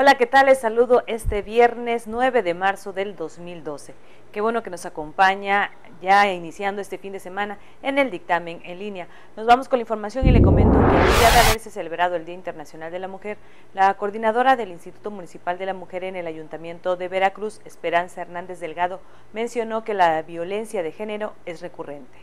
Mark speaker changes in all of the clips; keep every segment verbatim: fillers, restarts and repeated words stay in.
Speaker 1: Hola, ¿qué tal? Les saludo este viernes nueve de marzo del dos mil doce. Qué bueno que nos acompaña ya iniciando este fin de semana en el dictamen en línea. Nos vamos con la información y le comento que al día de haberse celebrado el Día Internacional de la Mujer, la coordinadora del Instituto Municipal de la Mujer en el Ayuntamiento de Veracruz, Esperanza Hernández Delgado, mencionó que la violencia de género es recurrente.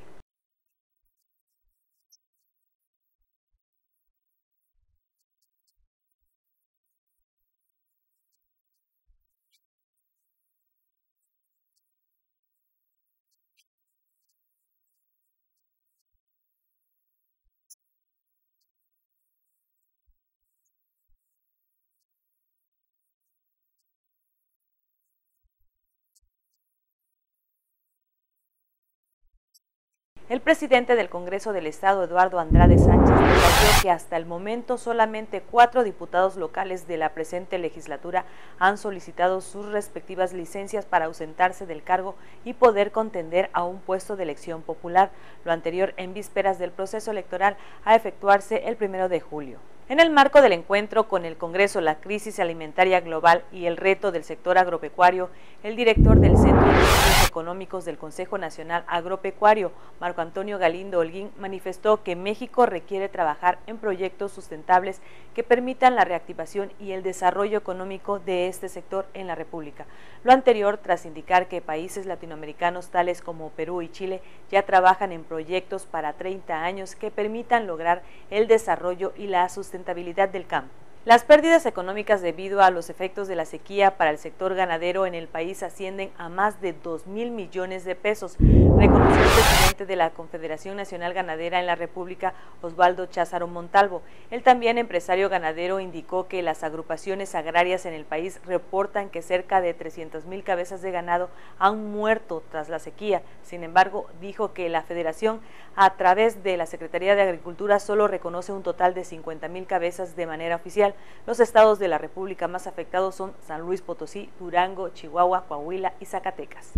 Speaker 1: El presidente del Congreso del Estado, Eduardo Andrade Sánchez, detalló que hasta el momento solamente cuatro diputados locales de la presente legislatura han solicitado sus respectivas licencias para ausentarse del cargo y poder contender a un puesto de elección popular, lo anterior en vísperas del proceso electoral a efectuarse el primero de julio. En el marco del encuentro con el Congreso, la crisis alimentaria global y el reto del sector agropecuario, el director del Centro de Estudios Económicos del Consejo Nacional Agropecuario, Marco Antonio Galindo Holguín, manifestó que México requiere trabajar en proyectos sustentables que permitan la reactivación y el desarrollo económico de este sector en la República. Lo anterior tras indicar que países latinoamericanos tales como Perú y Chile ya trabajan en proyectos para treinta años que permitan lograr el desarrollo y la sustentabilidad del campo. Las pérdidas económicas debido a los efectos de la sequía para el sector ganadero en el país ascienden a más de dos mil millones de pesos, reconoció el presidente de la Confederación Nacional Ganadera en la República, Osvaldo Cházaro Montalvo. El también empresario ganadero indicó que las agrupaciones agrarias en el país reportan que cerca de trescientas mil cabezas de ganado han muerto tras la sequía. Sin embargo, dijo que la Federación, a través de la Secretaría de Agricultura, solo reconoce un total de cincuenta mil cabezas de manera oficial. Los estados de la República más afectados son San Luis Potosí, Durango, Chihuahua, Coahuila y Zacatecas.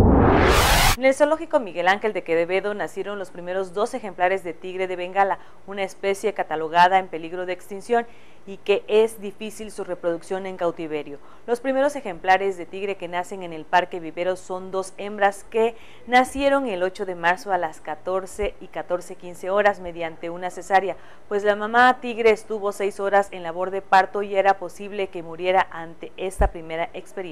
Speaker 1: En el zoológico Miguel Ángel de Quevedo nacieron los primeros dos ejemplares de tigre de Bengala, una especie catalogada en peligro de extinción y que es difícil su reproducción en cautiverio. Los primeros ejemplares de tigre que nacen en el Parque Viveros son dos hembras que nacieron el ocho de marzo a las catorce y catorce quince horas mediante una cesárea, pues la mamá tigre estuvo seis horas en labor de parto y era posible que muriera ante esta primera experiencia.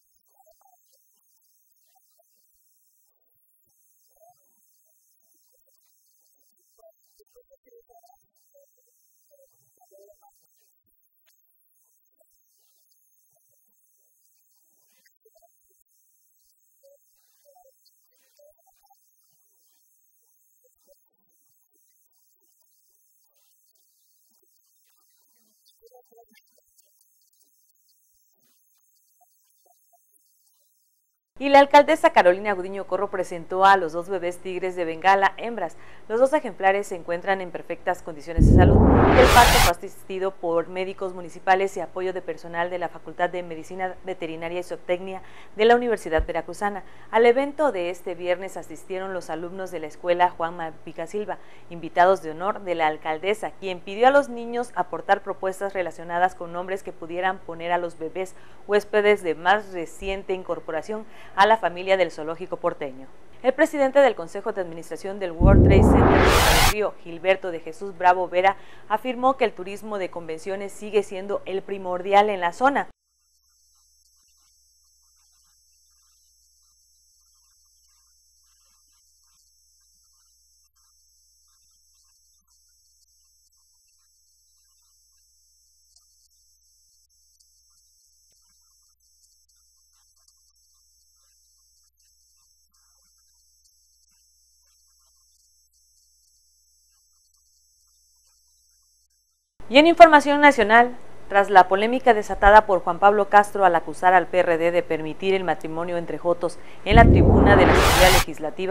Speaker 1: Y la alcaldesa Carolina Gudiño Corro presentó a los dos bebés tigres de Bengala, hembras. Los dos ejemplares se encuentran en perfectas condiciones de salud. El parto fue asistido por médicos municipales y apoyo de personal de la Facultad de Medicina Veterinaria y Zootecnia de la Universidad Veracruzana. Al evento de este viernes asistieron los alumnos de la escuela Juan Malpica Silva, invitados de honor de la alcaldesa, quien pidió a los niños aportar propuestas relacionadas con nombres que pudieran poner a los bebés huéspedes de más reciente incorporación a la familia del zoológico porteño. El presidente del Consejo de Administración del World Trade Center del Río, Gilberto de Jesús Bravo Vera, afirmó que el turismo de convenciones sigue siendo el primordial en la zona. Y en información nacional, tras la polémica desatada por Juan Pablo Castro al acusar al P R D de permitir el matrimonio entre jotos en la tribuna de la Asamblea Legislativa,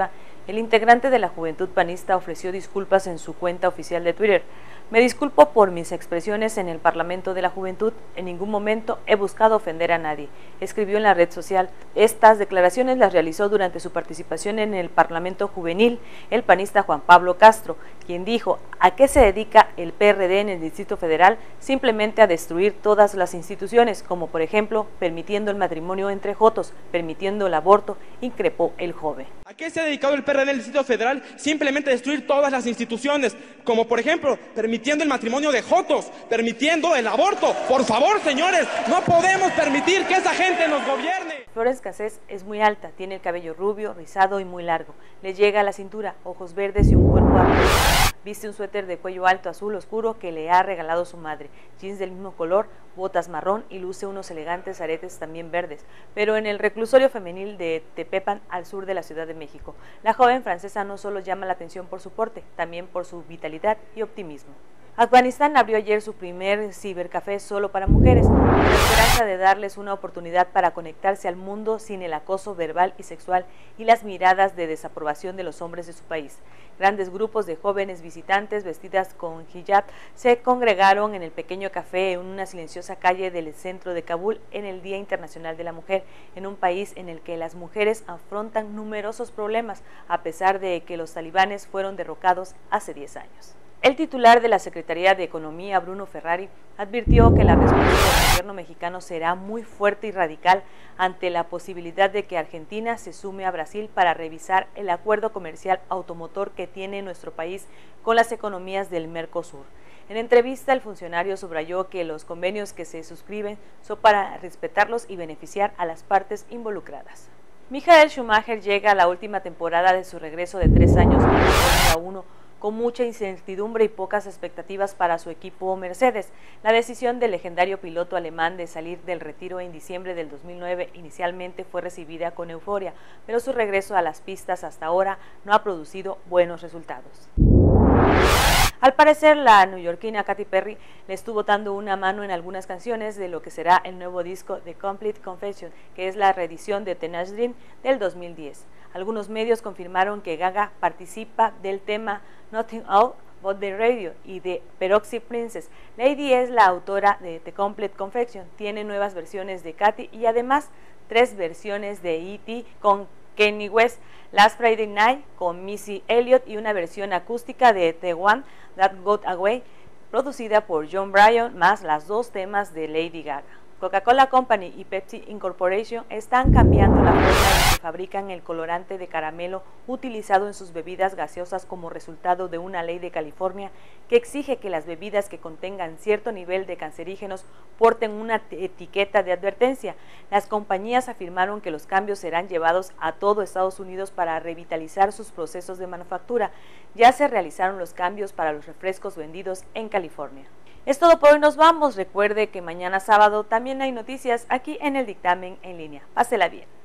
Speaker 1: El integrante de la Juventud Panista ofreció disculpas en su cuenta oficial de Twitter. Me disculpo por mis expresiones en el Parlamento de la Juventud. En ningún momento he buscado ofender a nadie, escribió en la red social. Estas declaraciones las realizó durante su participación en el Parlamento Juvenil el panista Juan Pablo Castro, quien dijo: ¿a qué se dedica el P R D en el Distrito Federal? Simplemente a destruir todas las instituciones, como por ejemplo permitiendo el matrimonio entre jotos, permitiendo el aborto, increpó el joven.
Speaker 2: ¿A qué se ha dedicado el P R D en el Distrito Federal? Simplemente a destruir todas las instituciones, como por ejemplo permitiendo el matrimonio de jotos, permitiendo el aborto. Por favor, señores, no podemos permitir que esa gente nos gobierne.
Speaker 1: Flores Cassés es muy alta, tiene el cabello rubio, rizado y muy largo, le llega a la cintura, ojos verdes y un cuerpo amplio. Viste un suéter de cuello alto azul oscuro que le ha regalado su madre, jeans del mismo color, botas marrón y luce unos elegantes aretes también verdes, pero en el reclusorio femenil de Tepepan, al sur de la Ciudad de México. La joven francesa no solo llama la atención por su porte, también por su vitalidad y optimismo. Afganistán abrió ayer su primer cibercafé solo para mujeres, con la esperanza de darles una oportunidad para conectarse al mundo sin el acoso verbal y sexual y las miradas de desaprobación de los hombres de su país. Grandes grupos de jóvenes visitantes vestidas con hijab se congregaron en el pequeño café en una silenciosa calle del centro de Kabul en el Día Internacional de la Mujer, en un país en el que las mujeres afrontan numerosos problemas, a pesar de que los talibanes fueron derrocados hace diez años. El titular de la Secretaría de Economía, Bruno Ferrari, advirtió que la respuesta del gobierno mexicano será muy fuerte y radical ante la posibilidad de que Argentina se sume a Brasil para revisar el acuerdo comercial automotor que tiene nuestro país con las economías del Mercosur. En entrevista, el funcionario subrayó que los convenios que se suscriben son para respetarlos y beneficiar a las partes involucradas. Michael Schumacher llega a la última temporada de su regreso de tres años a la Fórmula uno, con mucha incertidumbre y pocas expectativas para su equipo Mercedes. La decisión del legendario piloto alemán de salir del retiro en diciembre del dos mil nueve inicialmente fue recibida con euforia, pero su regreso a las pistas hasta ahora no ha producido buenos resultados. Al parecer, la neoyorquina Katy Perry le estuvo dando una mano en algunas canciones de lo que será el nuevo disco The Complete Confession, que es la reedición de Teenage Dream del dos mil diez. Algunos medios confirmaron que Gaga participa del tema Nothing Out But the Radio y de Peroxy Princess. Lady es la autora de The Complete Confession, tiene nuevas versiones de Katy y además tres versiones de E T con Kanye West, Last Friday Night con Missy Elliott y una versión acústica de The One That Got Away, producida por Jon Brion, más las dos temas de Lady Gaga. Coca-Cola Company y Pepsi Incorporation están cambiando la forma en que fabrican el colorante de caramelo utilizado en sus bebidas gaseosas como resultado de una ley de California que exige que las bebidas que contengan cierto nivel de cancerígenos porten una etiqueta de advertencia. Las compañías afirmaron que los cambios serán llevados a todo Estados Unidos para revitalizar sus procesos de manufactura. Ya se realizaron los cambios para los refrescos vendidos en California. Es todo por hoy, nos vamos. Recuerde que mañana sábado también hay noticias aquí en el Dictamen en Línea. Pásela bien.